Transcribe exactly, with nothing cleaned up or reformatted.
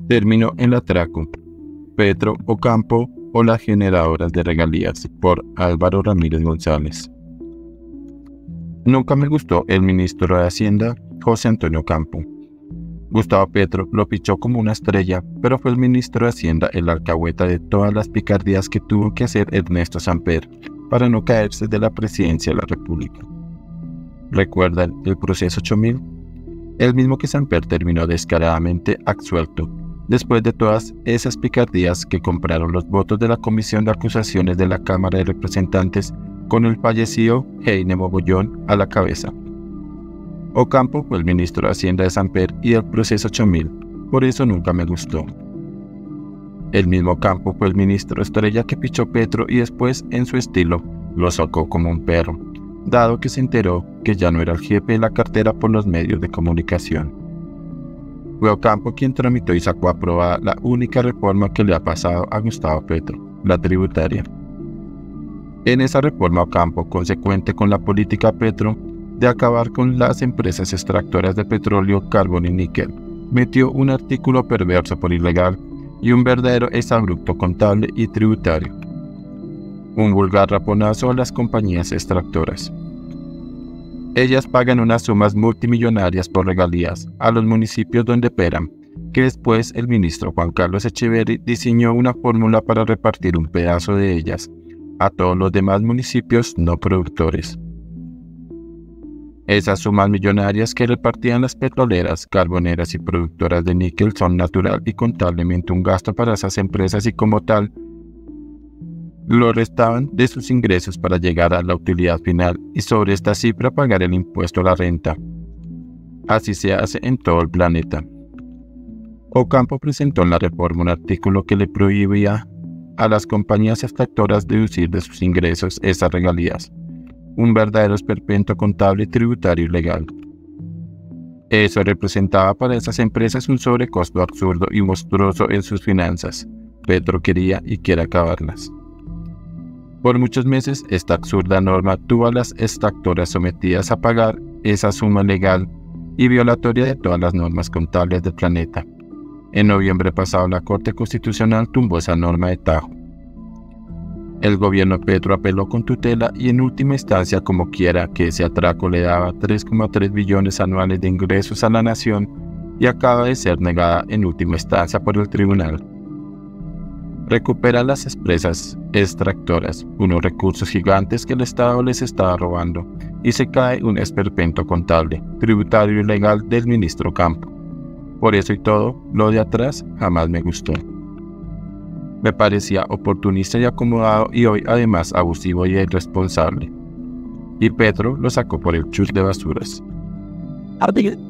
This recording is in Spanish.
Terminó el atraco. Petro Ocampo o las generadoras de regalías, por Álvaro Ramírez González. Nunca me gustó el ministro de Hacienda, José Antonio Ocampo. Gustavo Petro lo pichó como una estrella, pero fue el ministro de Hacienda el alcahueta de todas las picardías que tuvo que hacer Ernesto Samper para no caerse de la presidencia de la República. ¿Recuerdan el proceso ocho mil? El mismo que Samper terminó descaradamente absuelto, después de todas esas picardías que compraron los votos de la Comisión de Acusaciones de la Cámara de Representantes con el fallecido Heine Mogollón a la cabeza. Ocampo fue el ministro de Hacienda de Samper y del proceso ocho mil, por eso nunca me gustó. El mismo Ocampo fue el ministro estrella que pichó Petro y después, en su estilo, lo sacó como un perro, dado que se enteró que ya no era el jefe de la cartera por los medios de comunicación. Fue Ocampo quien tramitó y sacó aprobada la única reforma que le ha pasado a Gustavo Petro, la tributaria. En esa reforma Ocampo, consecuente con la política Petro de acabar con las empresas extractoras de petróleo, carbón y níquel, metió un artículo perverso por ilegal y un verdadero exabrupto contable y tributario. Un vulgar raponazo a las compañías extractoras. Ellas pagan unas sumas multimillonarias por regalías a los municipios donde operan, que después el ministro Juan Carlos Echeverri diseñó una fórmula para repartir un pedazo de ellas a todos los demás municipios no productores. Esas sumas millonarias que repartían las petroleras, carboneras y productoras de níquel son natural y contablemente un gasto para esas empresas y como tal, lo restaban de sus ingresos para llegar a la utilidad final y sobre esta cifra pagar el impuesto a la renta. Así se hace en todo el planeta. Ocampo presentó en la reforma un artículo que le prohibía a las compañías extractoras deducir de sus ingresos esas regalías, un verdadero esperpento contable y tributario ilegal. Eso representaba para esas empresas un sobrecosto absurdo y monstruoso en sus finanzas. Petro quería y quiere acabarlas. Por muchos meses, esta absurda norma tuvo a las extractoras sometidas a pagar esa suma legal y violatoria de todas las normas contables del planeta. En noviembre pasado, la Corte Constitucional tumbó esa norma de tajo. El gobierno Petro apeló con tutela y en última instancia, como quiera que ese atraco le daba tres coma tres billones anuales de ingresos a la nación y acaba de ser negada en última instancia por el tribunal. Recupera las empresas extractoras, unos recursos gigantes que el Estado les estaba robando, y se cae un esperpento contable, tributario y legal del ministro Ocampo. Por eso y todo, lo de atrás jamás me gustó. Me parecía oportunista y acomodado y hoy además abusivo y irresponsable. Y Petro lo sacó por el chus de basuras.